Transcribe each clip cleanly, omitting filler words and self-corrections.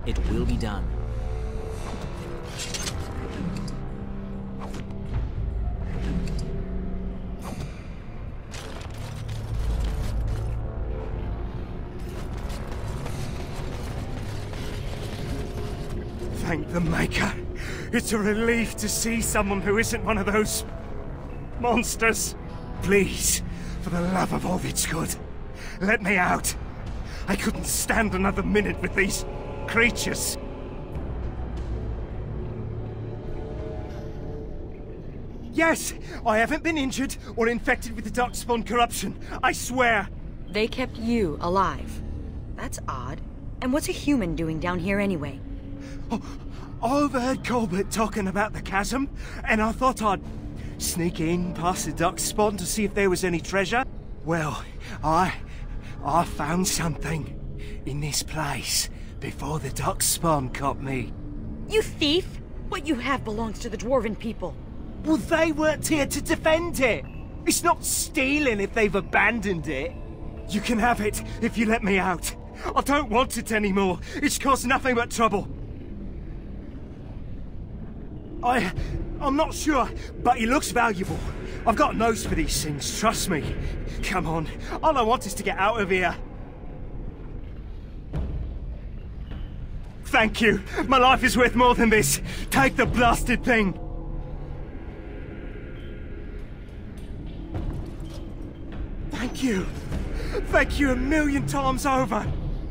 It will be done. Thank the Maker. It's a relief to see someone who isn't one of those monsters. Please, for the love of all that's good, let me out. I couldn't stand another minute with these creatures. Yes, I haven't been injured or infected with the darkspawn corruption. I swear. They kept you alive. That's odd. And what's a human doing down here anyway? Oh, I overheard Colbert talking about the chasm, and I thought I'd sneak in past the darkspawn to see if there was any treasure. Well, I found something in this place before the darkspawn caught me. You thief! What you have belongs to the dwarven people. Well, they weren't here to defend it. It's not stealing if they've abandoned it. You can have it if you let me out. I don't want it anymore. It's caused nothing but trouble. I'm not sure, but it looks valuable. I've got a nose for these things, trust me. Come on, all I want is to get out of here. Thank you. My life is worth more than this. Take the blasted thing. Thank you. Thank you 1,000,000 times over.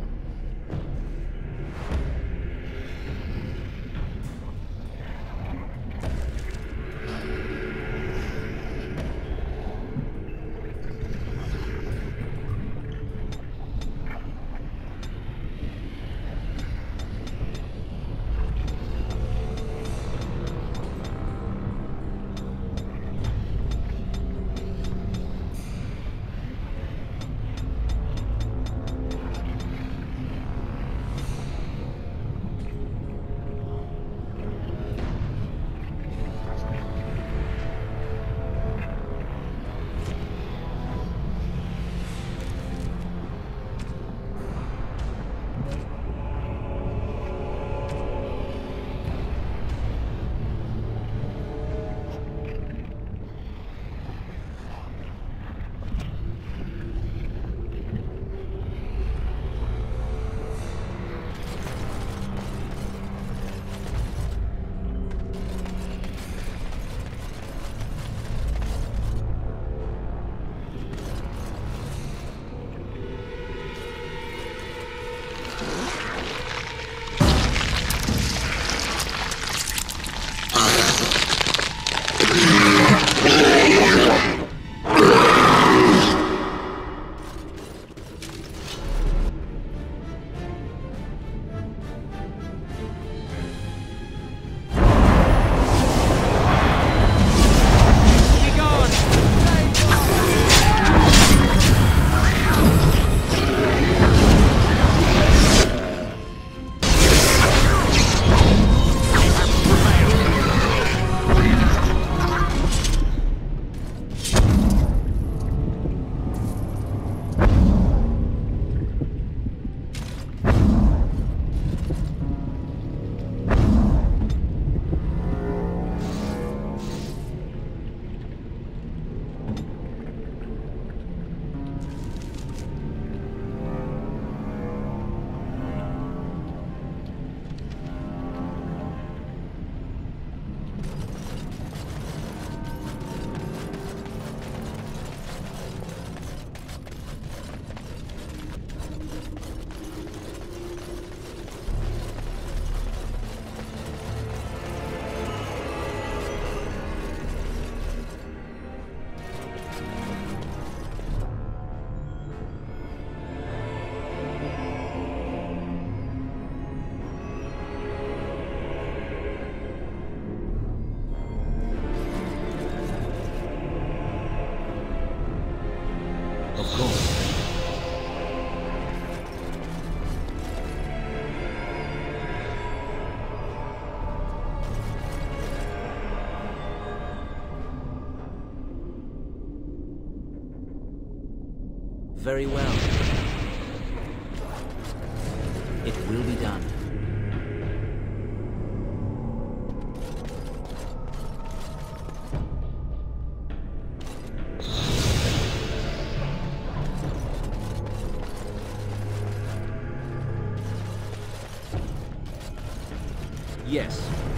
Of course. Very well. It will be done. Yes.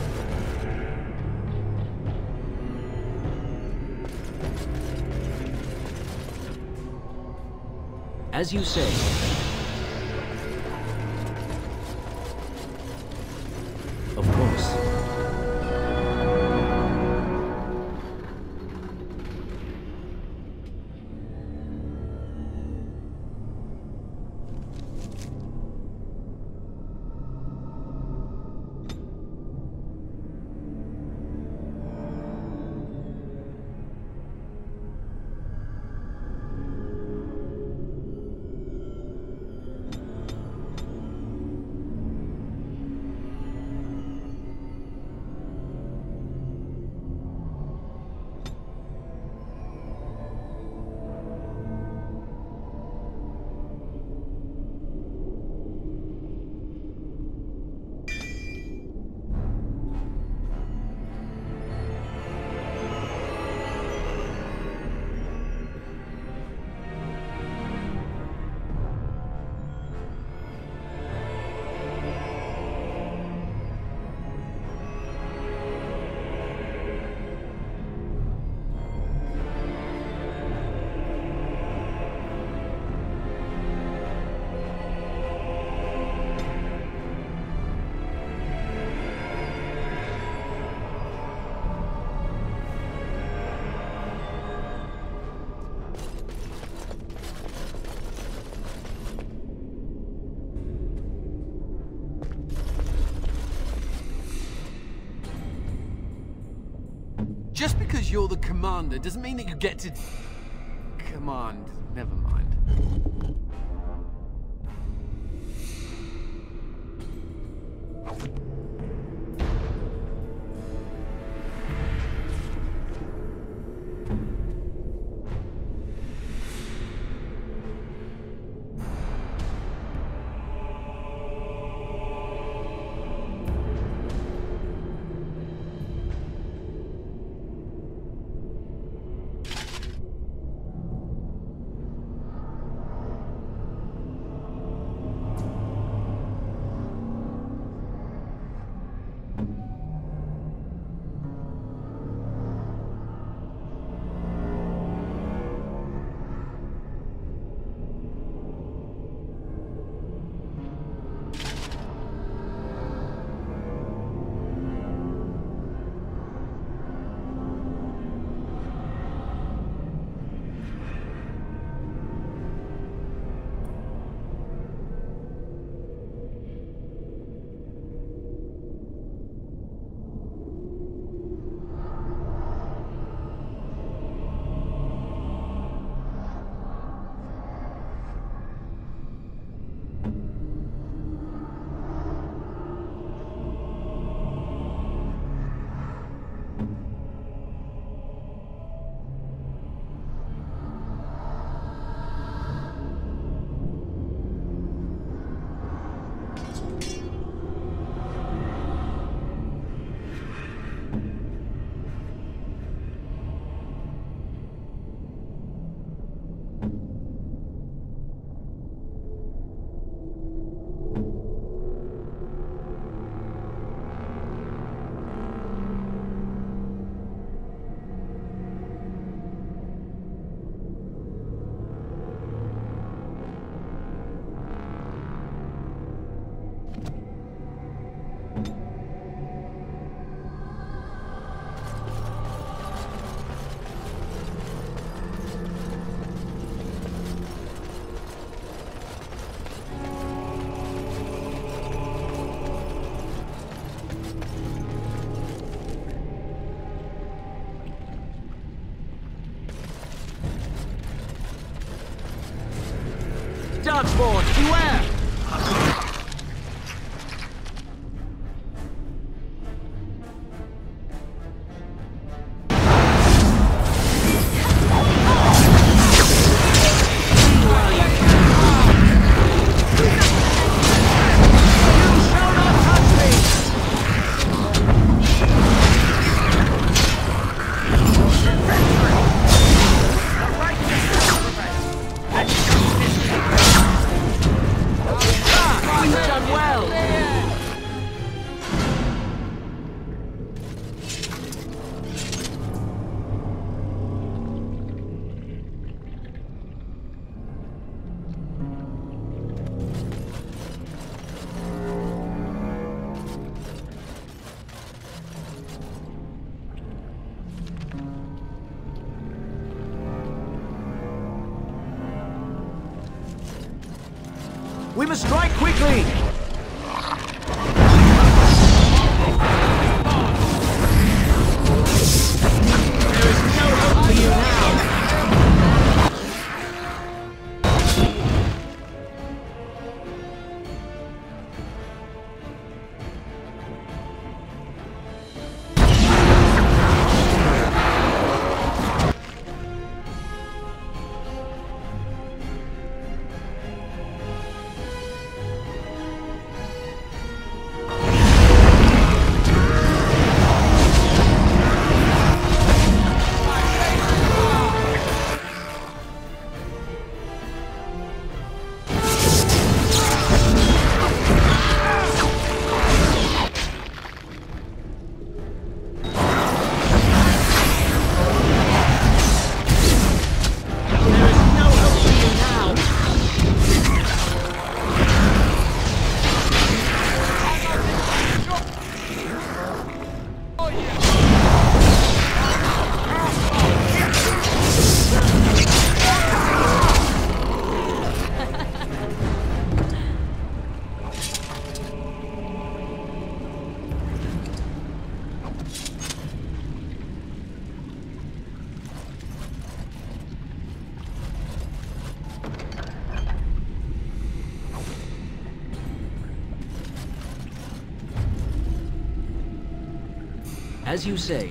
As you say. Of course. Just because you're the commander doesn't mean that you get to... command. Never mind. Darkspawn, beware! We must strike quickly! There is no hope for you now! As you say.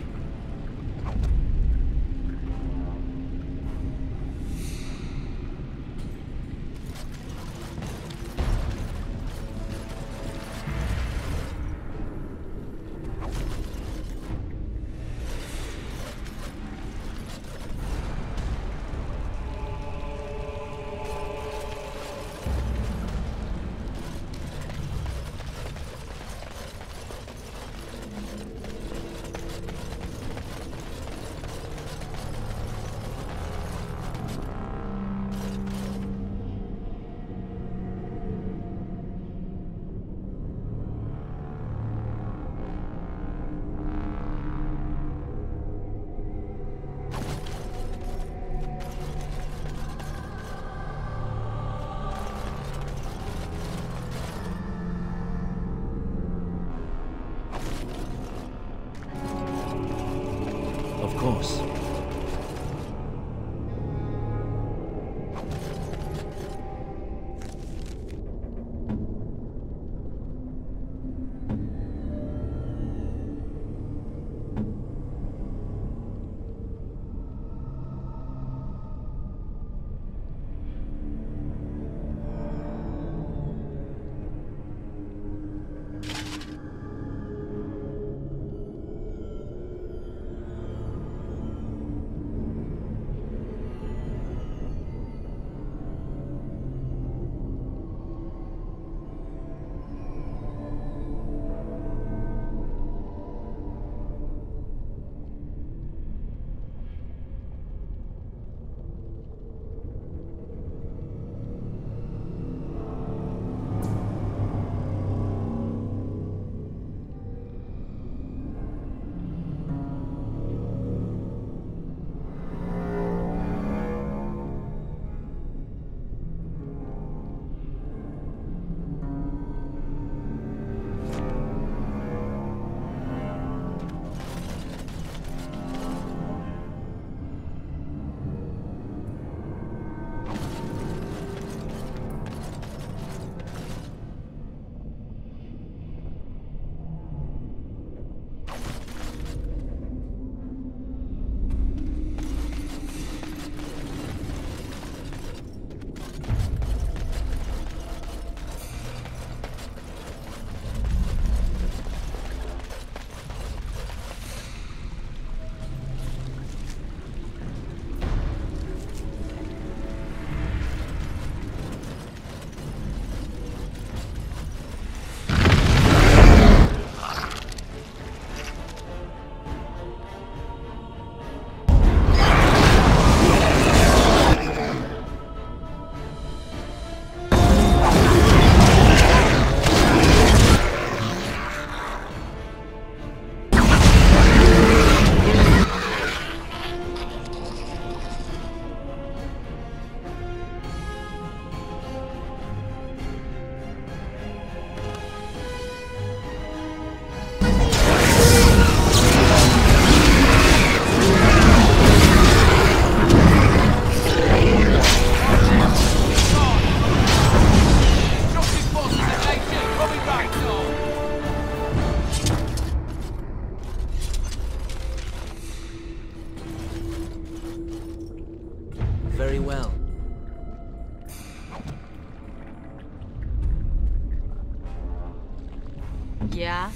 Yeah?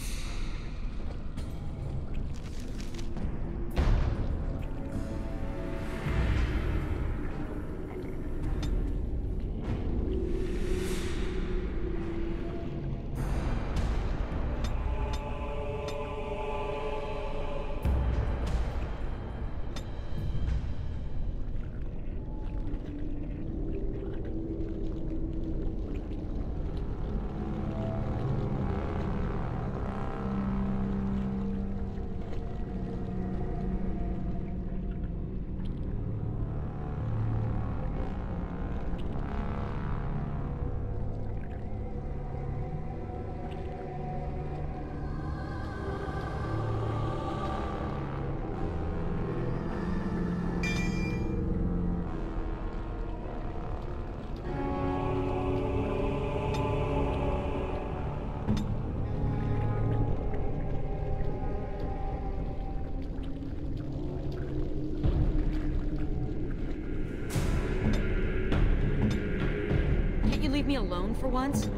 Leave me alone for once?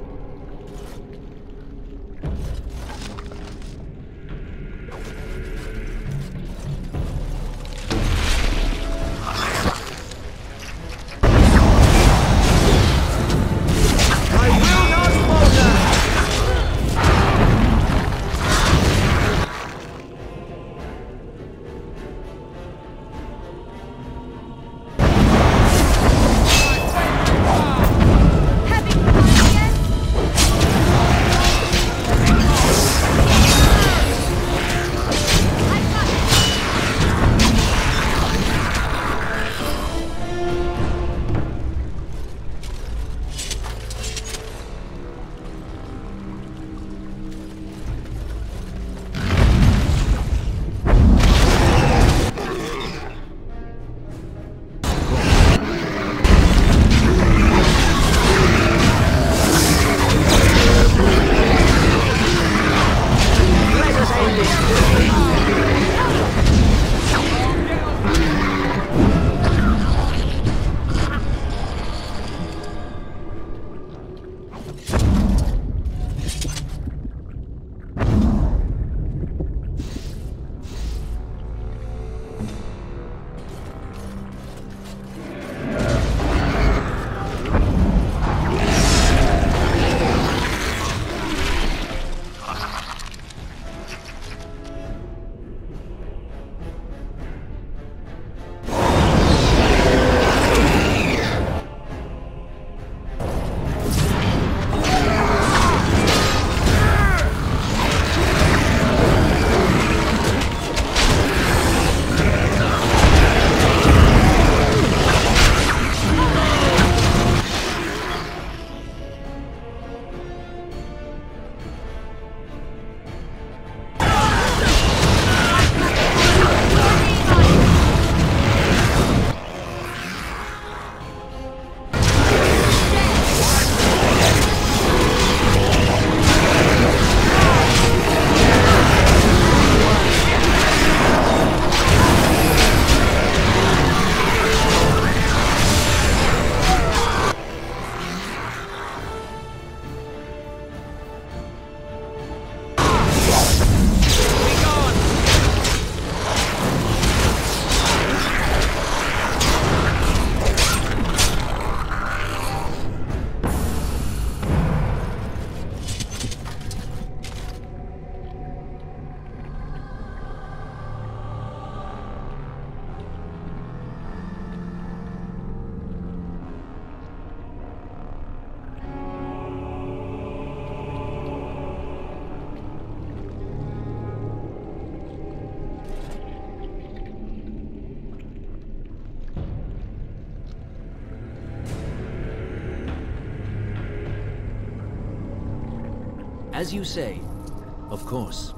As you say, of course.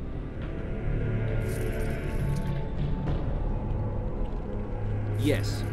Yes,